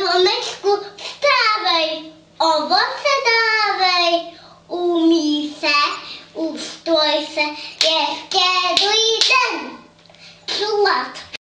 Stromečku, vstávej, ovoce dávej, umí se, ustroj se, ještě druhý den. Sladko.